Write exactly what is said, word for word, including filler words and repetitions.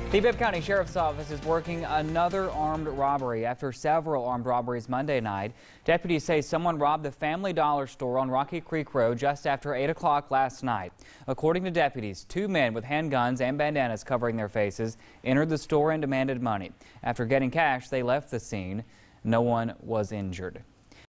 The Bibb County Sheriff's Office is working another armed robbery after several armed robberies Monday night. Deputies say someone robbed the Family Dollar store on Rocky Creek Road just after eight o'clock last night. According to deputies, two men with handguns and bandanas covering their faces entered the store and demanded money. After getting cash, they left the scene. No one was injured.